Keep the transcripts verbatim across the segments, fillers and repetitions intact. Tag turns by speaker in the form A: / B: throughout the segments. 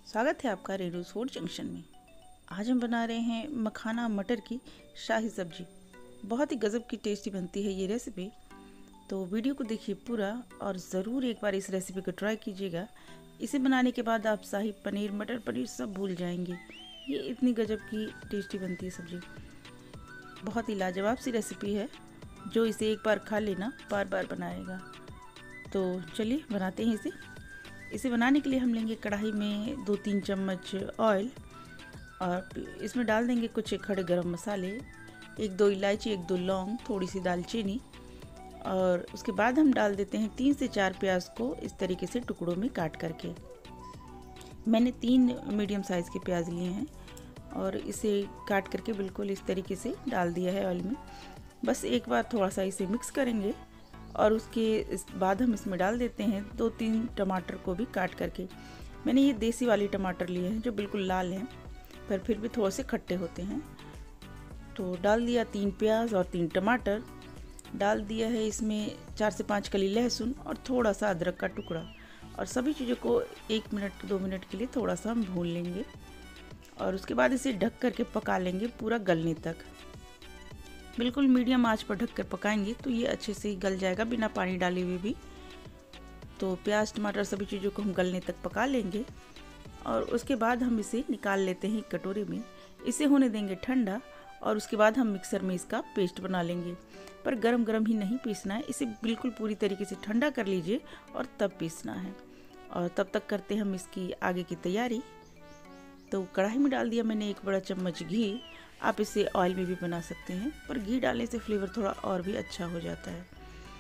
A: स्वागत है आपका रेणुज फूड जंक्शन में। आज हम बना रहे हैं मखाना मटर की शाही सब्जी। बहुत ही गजब की टेस्टी बनती है ये रेसिपी, तो वीडियो को देखिए पूरा और ज़रूर एक बार इस रेसिपी को ट्राई कीजिएगा। इसे बनाने के बाद आप शाही पनीर, मटर पनीर सब भूल जाएंगे। ये इतनी गजब की टेस्टी बनती है सब्जी, बहुत ही लाजवाब सी रेसिपी है। जो इसे एक बार खा लेना बार बार बनाएगा। तो चलिए बनाते हैं इसे। इसे बनाने के लिए हम लेंगे कढ़ाई में दो तीन चम्मच ऑयल और इसमें डाल देंगे कुछ खड़े गरम मसाले, एक दो इलायची, एक दो लौंग, थोड़ी सी दालचीनी और उसके बाद हम डाल देते हैं तीन से चार प्याज को इस तरीके से टुकड़ों में काट करके। मैंने तीन मीडियम साइज़ के प्याज लिए हैं और इसे काट करके बिल्कुल इस तरीके से डाल दिया है ऑयल में। बस एक बार थोड़ा सा इसे मिक्स करेंगे और उसके इस बाद हम इसमें डाल देते हैं दो तीन टमाटर को भी काट करके। मैंने ये देसी वाली टमाटर लिए हैं जो बिल्कुल लाल हैं पर फिर भी थोड़े से खट्टे होते हैं। तो डाल दिया तीन प्याज और तीन टमाटर, डाल दिया है इसमें चार से पाँच कली लहसुन और थोड़ा सा अदरक का टुकड़ा और सभी चीज़ों को एक मिनट दो मिनट के लिए थोड़ा सा हम भून लेंगे और उसके बाद इसे ढक करके पका लेंगे पूरा गलने तक। बिल्कुल मीडियम आंच पर ढककर पकाएंगे तो ये अच्छे से गल जाएगा बिना पानी डाले हुए भी। तो प्याज, टमाटर सभी चीज़ों को हम गलने तक पका लेंगे और उसके बाद हम इसे निकाल लेते हैं एक कटोरे में। इसे होने देंगे ठंडा और उसके बाद हम मिक्सर में इसका पेस्ट बना लेंगे। पर गरम गरम ही नहीं पीसना है, इसे बिल्कुल पूरी तरीके से ठंडा कर लीजिए और तब पीसना है। और तब तक करते हम इसकी आगे की तैयारी। तो कढ़ाई में डाल दिया मैंने एक बड़ा चम्मच घी। आप इसे ऑयल में भी बना सकते हैं पर घी डालने से फ्लेवर थोड़ा और भी अच्छा हो जाता है।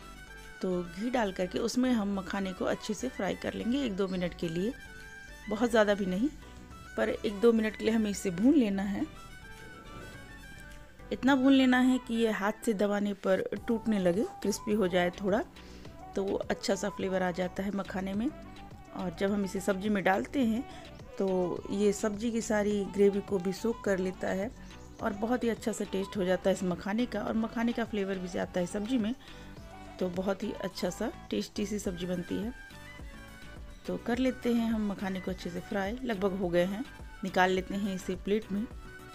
A: तो घी डाल करके उसमें हम मखाने को अच्छे से फ्राई कर लेंगे एक दो मिनट के लिए, बहुत ज़्यादा भी नहीं पर एक दो मिनट के लिए हमें इसे भून लेना है। इतना भून लेना है कि ये हाथ से दबाने पर टूटने लगे, क्रिस्पी हो जाए थोड़ा, तो अच्छा सा फ्लेवर आ जाता है मखाने में। और जब हम इसे सब्जी में डालते हैं तो ये सब्जी की सारी ग्रेवी को भी सोख कर लेता है और बहुत ही अच्छा सा टेस्ट हो जाता है इस मखाने का और मखाने का फ्लेवर भी जाता है सब्जी में, तो बहुत ही अच्छा सा टेस्टी सी सब्जी बनती है। तो कर लेते हैं हम मखाने को अच्छे से फ्राई, लगभग हो गए हैं। निकाल लेते हैं इसे प्लेट में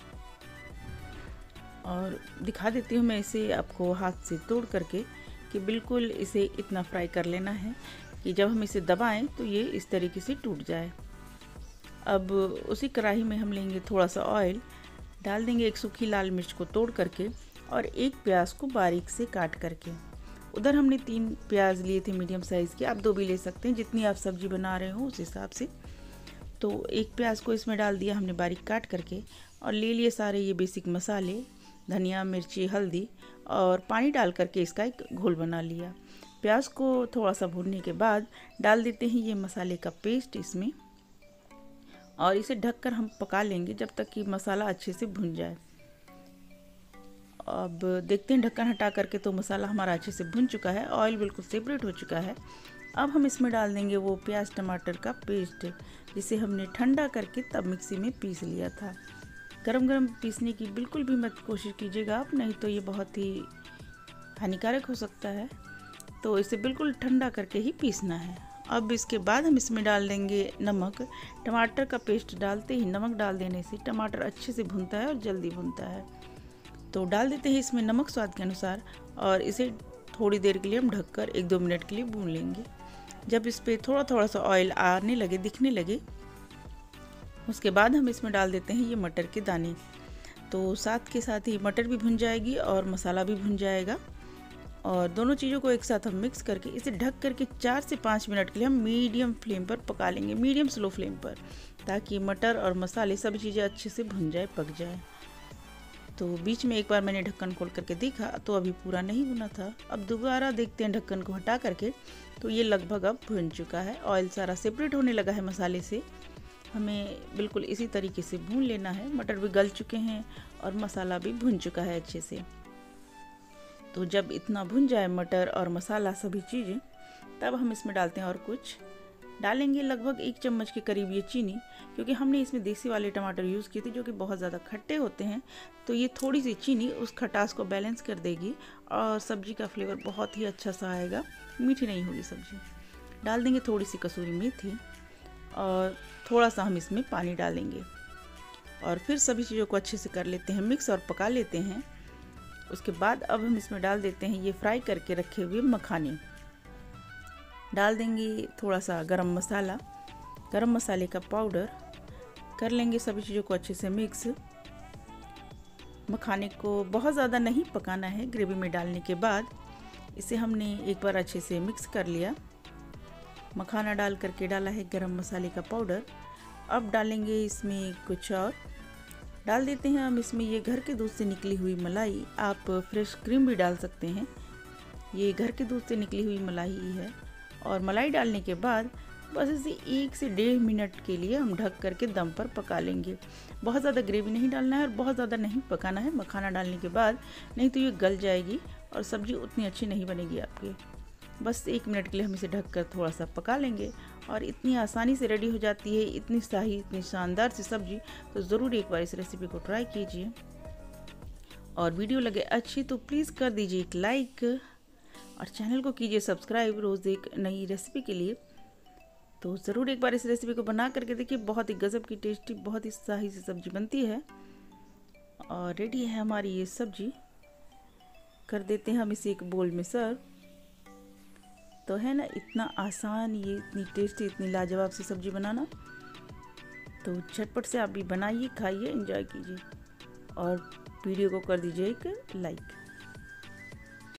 A: और दिखा देती हूँ मैं इसे आपको हाथ से तोड़ करके कि बिल्कुल इसे इतना फ्राई कर लेना है कि जब हम इसे दबाएं तो ये इस तरीके से टूट जाए। अब उसी कढ़ाई में हम लेंगे थोड़ा सा ऑयल, डाल देंगे एक सूखी लाल मिर्च को तोड़ करके और एक प्याज को बारीक से काट करके। उधर हमने तीन प्याज लिए थे मीडियम साइज़ के, आप दो भी ले सकते हैं जितनी आप सब्जी बना रहे हो उस हिसाब से। तो एक प्याज को इसमें डाल दिया हमने बारीक काट करके और ले लिए सारे ये बेसिक मसाले, धनिया, मिर्ची, हल्दी और पानी डाल करके इसका एक घोल बना लिया। प्याज को थोड़ा सा भूनने के बाद डाल देते हैं ये मसाले का पेस्ट इसमें और इसे ढककर हम पका लेंगे जब तक कि मसाला अच्छे से भुन जाए। अब देखते हैं ढक्कन हटा करके तो मसाला हमारा अच्छे से भुन चुका है, ऑयल बिल्कुल सेपरेट हो चुका है। अब हम इसमें डाल देंगे वो प्याज टमाटर का पेस्ट जिसे हमने ठंडा करके तब मिक्सी में पीस लिया था। गरम गरम पीसने की बिल्कुल भी मत कोशिश कीजिएगा आप, नहीं तो ये बहुत ही हानिकारक हो सकता है। तो इसे बिल्कुल ठंडा करके ही पीसना है। अब इसके बाद हम इसमें डाल देंगे नमक। टमाटर का पेस्ट डालते ही नमक डाल देने से टमाटर अच्छे से भुनता है और जल्दी भुनता है। तो डाल देते हैं इसमें नमक स्वाद के अनुसार और इसे थोड़ी देर के लिए हम ढककर एक दो मिनट के लिए भून लेंगे। जब इस पर थोड़ा थोड़ा सा ऑयल आने लगे, दिखने लगे, उसके बाद हम इसमें डाल देते हैं ये मटर के दाने। तो साथ के साथ ही मटर भी भुन जाएगी और मसाला भी भुन जाएगा और दोनों चीज़ों को एक साथ हम मिक्स करके इसे ढक करके चार से पाँच मिनट के लिए हम मीडियम फ्लेम पर पका लेंगे, मीडियम स्लो फ्लेम पर, ताकि मटर और मसाले सभी चीज़ें अच्छे से भुन जाए, पक जाए। तो बीच में एक बार मैंने ढक्कन खोल करके देखा तो अभी पूरा नहीं भुना था। अब दोबारा देखते हैं ढक्कन को हटा करके तो ये लगभग अब भुन चुका है, ऑयल सारा सेपरेट होने लगा है मसाले से। हमें बिल्कुल इसी तरीके से भून लेना है। मटर भी गल चुके हैं और मसाला भी भुन चुका है अच्छे से। तो जब इतना भुन जाए मटर और मसाला सभी चीज़ें, तब हम इसमें डालते हैं और कुछ डालेंगे लगभग एक चम्मच के करीब ये चीनी, क्योंकि हमने इसमें देसी वाले टमाटर यूज़ किए थे जो कि बहुत ज़्यादा खट्टे होते हैं। तो ये थोड़ी सी चीनी उस खटास को बैलेंस कर देगी और सब्जी का फ्लेवर बहुत ही अच्छा सा आएगा, मीठी नहीं होगी सब्जी। डाल देंगे थोड़ी सी कसूरी मेथी और थोड़ा सा हम इसमें पानी डालेंगे और फिर सभी चीज़ों को अच्छे से कर लेते हैं मिक्स और पका लेते हैं। उसके बाद अब हम इसमें डाल देते हैं ये फ्राई करके रखे हुए मखाने। डाल देंगे थोड़ा सा गरम मसाला, गरम मसाले का पाउडर। कर लेंगे सभी चीज़ों को अच्छे से मिक्स। मखाने को बहुत ज़्यादा नहीं पकाना है। ग्रेवी में डालने के बाद इसे हमने एक बार अच्छे से मिक्स कर लिया। मखाना डाल करके डाला है गरम मसाले का पाउडर। अब डालेंगे इसमें कुछ और डाल देते हैं हम इसमें ये घर के दूध से निकली हुई मलाई। आप फ्रेश क्रीम भी डाल सकते हैं, ये घर के दूध से निकली हुई मलाई है। और मलाई डालने के बाद बस इसे एक से डेढ़ मिनट के लिए हम ढक करके दम पर पका लेंगे। बहुत ज़्यादा ग्रेवी नहीं डालना है और बहुत ज़्यादा नहीं पकाना है मखाना डालने के बाद, नहीं तो ये गल जाएगी और सब्ज़ी उतनी अच्छी नहीं बनेगी आपकी। बस एक मिनट के लिए हम इसे ढक कर थोड़ा सा पका लेंगे और इतनी आसानी से रेडी हो जाती है इतनी शाही इतनी शानदार सी सब्ज़ी। तो ज़रूर एक बार इस रेसिपी को ट्राई कीजिए और वीडियो लगे अच्छी तो प्लीज़ कर दीजिए एक लाइक और चैनल को कीजिए सब्सक्राइब रोज़ एक नई रेसिपी के लिए। तो ज़रूर एक बार इस रेसिपी को बना करके देखिए, बहुत ही गज़ब की टेस्टी बहुत ही शाही सी सब्ज़ी बनती है। और रेडी है हमारी ये सब्ज़ी। कर देते हैं हम इसे एक बोल में सर्व। तो है ना इतना आसान, ये इतनी टेस्टी इतनी लाजवाब सी सब्ज़ी बनाना। तो झटपट से आप भी बनाइए, खाइए, एंजॉय कीजिए और वीडियो को कर दीजिए एक लाइक।